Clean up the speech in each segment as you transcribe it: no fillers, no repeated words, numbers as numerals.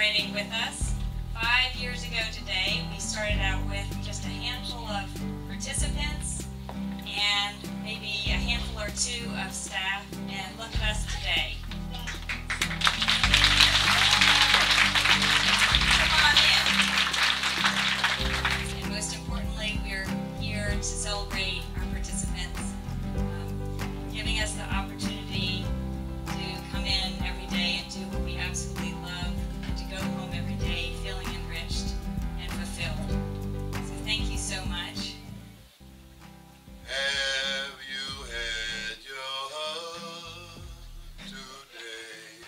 celebrating with us. 5 years ago today, we started out with just a handful of participants and maybe a handful or two of staff, and look at us today. Come on in. And most importantly, we're here to celebrate our participants, giving us the opportunity to come in every day and do what we absolutely love, and to go home every day feeling enriched and fulfilled. So thank you so much. Have you had your hug today?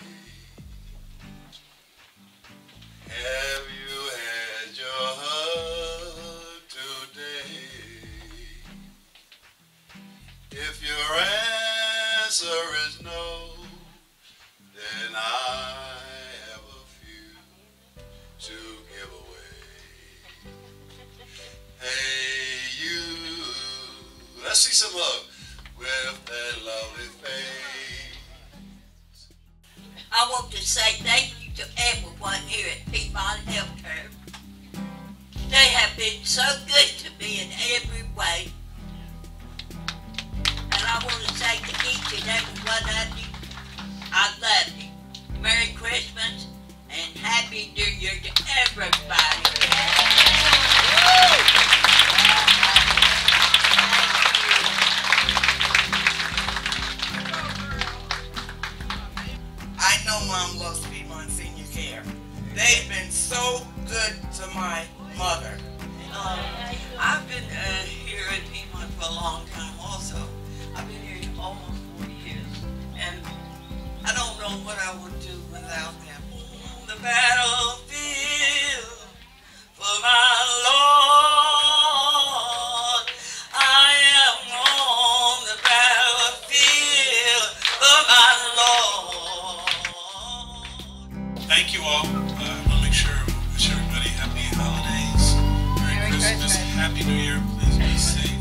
Have you had your hug today? If your answer is no, then I have a few to give away. Hey you, let's see some love with that lovely face. I want to say thank you to everyone here at Piedmont Healthcare. They have been so good to me in every way. And I want to say to each and every one of you, I love you. Merry Christmas and Happy New Year to everybody. I know Mom loves Piedmont SeniorCare. They've been so good to my mother. I've been here at Piedmont for a long time also. I've been here almost 40 years. And I don't know what I would do without them. On the battlefield for my Lord. I am on the battlefield for my Lord. Thank you all. I want to make sure we wish everybody happy holidays, Merry Christmas, Happy New Year. Please be safe.